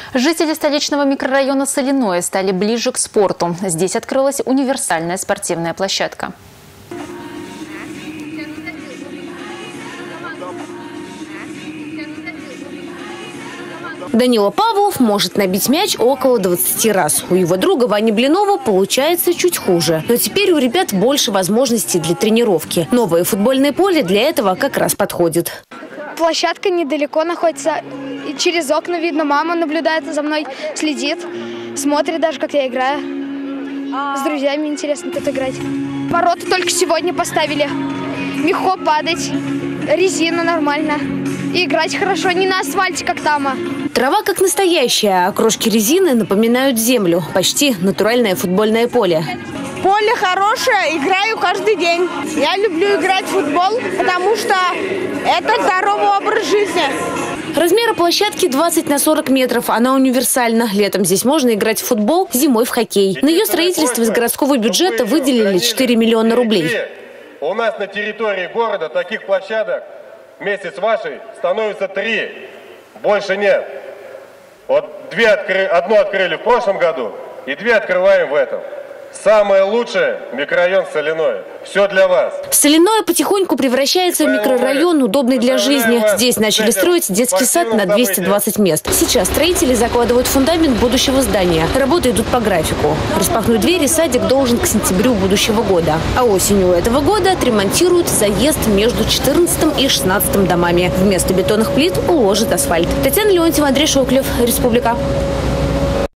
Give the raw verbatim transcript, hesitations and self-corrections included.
Жители столичного микрорайона Соляное стали ближе к спорту. Здесь открылась универсальная спортивная площадка. Данила Павлов может набить мяч около двадцати раз. У его друга Вани Блинова получается чуть хуже. Но теперь у ребят больше возможностей для тренировки. Новое футбольное поле для этого как раз подходит. Площадка недалеко находится. И через окна видно, мама наблюдает за мной, следит, смотрит даже, как я играю. С друзьями интересно тут играть. Ворота только сегодня поставили. Легко падать, резина нормально. И играть хорошо, не на асфальте, как там. Трава как настоящая, а крошки резины напоминают землю. Почти натуральное футбольное поле. Поле хорошее, играю каждый день. Я люблю играть в футбол, потому что это здоровый образ жизни. Размеры площадки двадцать на сорок метров. Она универсальна. Летом здесь можно играть в футбол, зимой в хоккей. На ее строительство из городского бюджета выделили четыре миллиона рублей. У нас на территории города таких площадок вместе с вашей становится три. Больше нет. Вот две откры... одну открыли в прошлом году и две открываем в этом. Самое лучшее – микрорайон Соляное. Все для вас. Соляное потихоньку превращается в микрорайон, удобный для жизни. Здесь начали строить детский сад на двести двадцать мест. Сейчас строители закладывают фундамент будущего здания. Работы идут по графику. Распахнуть двери садик должен к сентябрю будущего года. А осенью этого года отремонтируют заезд между четырнадцатым и шестнадцатым домами. Вместо бетонных плит уложат асфальт. Татьяна Леонтьева, Андрей Шоклев, Республика.